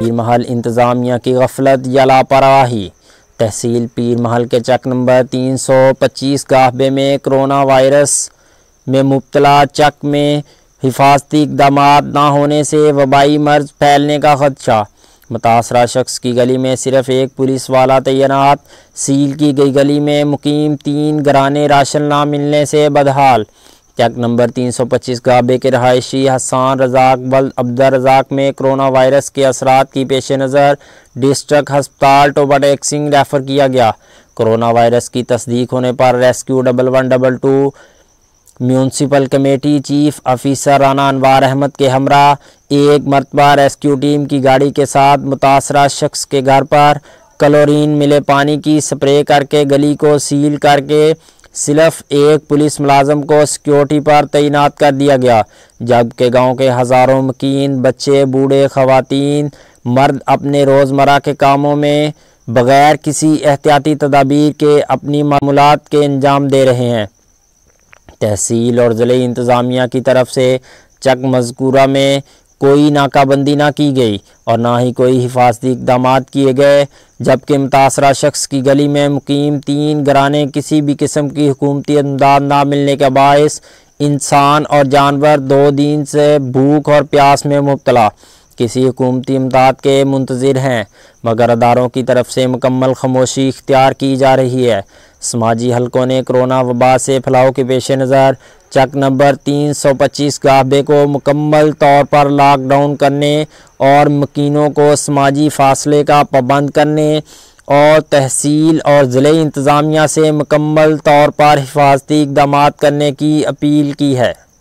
پیر محل انتظامیہ کی غفلت یا لاپرواہی۔ تحصیل پیر محل کے چک نمبر 325 گاہبے میں کرونا وائرس میں مبتلا چک میں حفاظتی اقدامات نہ ہونے سے وبائی مرض پھیلنے کا خدشہ۔ متاثرہ شخص کی گلی میں صرف ایک پولیس والا تعینات۔ سیل کی گئی گلی میں مقیم 3 گھرانے راشن نہ ملنے سے بدحال۔ چک نمبر 325 گاہبے کے رہائشی حسان رزاق ولد عبدالرزاق میں کرونا وائرس کے اثرات کی پیش نظر ڈسٹرکٹ ہسپتال ٹوبہ ٹیکسنگ ریفر کیا گیا۔ کرونا وائرس کی تصدیق ہونے پر rescue 1122 municipal committee chief officer Rana Anwar Ahmad کے ہمراہ ایک مرتبہ ریسکیو ٹیم کی گاڑی کے ساتھ متاثرہ شخص کے گھر پر کلورین ملے پانی کی سپرے کر کے گلی کو سیل کر کے صرف ایک پولیس ملازم کو سیکیورٹی پر تعینات کر دیا گیا، جبکہ گاؤں کے ہزاروں مکین بچے، بوڑھے، خواتین، مرد اپنے روزمرہ کے کاموں میں بغیر کسی احتیاطی تدابیر کے اپنی معمولات کے انجام دے رہے ہیں۔ تحصیل اور ضلعی انتظامیہ کی طرف سے چک مذکورہ میں کوئی ناکہ بندی نہ کی گئی اور نہ ہی کوئی حفاظتی اقدامات کیے گئے، جبکہ متاثرہ شخص کی گلی میں مقیم 3 گھرانے کسی بھی قسم کی حکومتی امداد نہ ملنے کے باعث انسان اور جانور 2 دن سے بھوک اور پیاس میں مبتلا کسی حکومتی امداد کے منتظر ہیں، مگر اداروں کی طرف سے مکمل خاموشی اختیار کی جا رہی ہے۔ سماجی حلقوں نے کرونا وبا سے پھیلاؤ کے پیش نظر چک نمبر 325 گاہبے کو مکمل طور پر لاک ڈاؤن کرنے اور مکینوں کو سماجی فاصلے کا پابند کرنے اور تحصیل اور ضلعی انتظامیہ سے مکمل طور پر حفاظتی اقدامات کرنے کی اپیل کی ہے۔